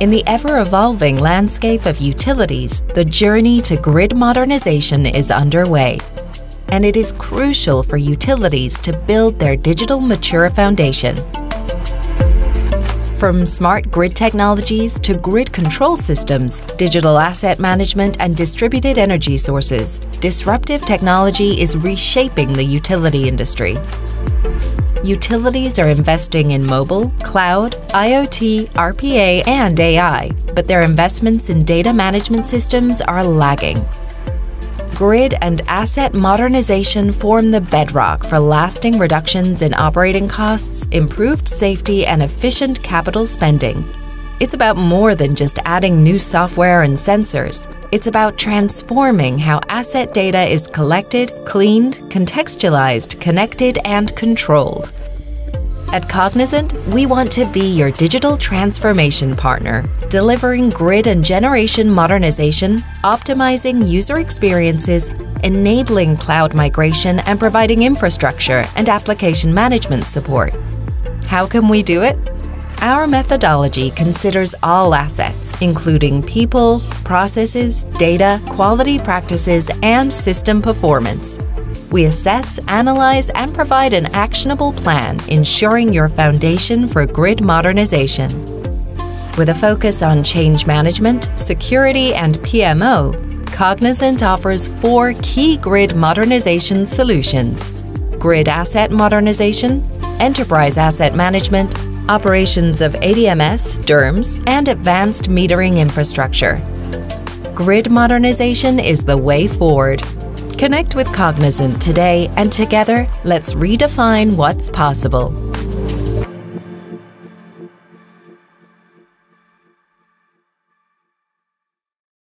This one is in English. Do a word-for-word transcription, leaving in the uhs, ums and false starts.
In the ever-evolving landscape of utilities, the journey to grid modernization is underway, and it is crucial for utilities to build their digital mature foundation. From smart grid technologies to grid control systems, digital asset management, and distributed energy sources, disruptive technology is reshaping the utility industry. Utilities are investing in mobile, cloud, IoT, R P A, and A I, but their investments in data management systems are lagging. Grid and asset modernization form the bedrock for lasting reductions in operating costs, improved safety, and efficient capital spending. It's about more than just adding new software and sensors. It's about transforming how asset data is collected, cleaned, contextualized, connected, and controlled. At Cognizant, we want to be your digital transformation partner, delivering grid and generation modernization, optimizing user experiences, enabling cloud migration, and providing infrastructure and application management support. How can we do it? Our methodology considers all assets, including people, processes, data, quality practices, and system performance. We assess, analyze, and provide an actionable plan, ensuring your foundation for grid modernization. With a focus on change management, security, and P M O, Cognizant offers four key grid modernization solutions: grid asset modernization, enterprise asset management, operations of A D M S, D E R M S, and advanced metering infrastructure. Grid modernization is the way forward. Connect with Cognizant today, and together, let's redefine what's possible.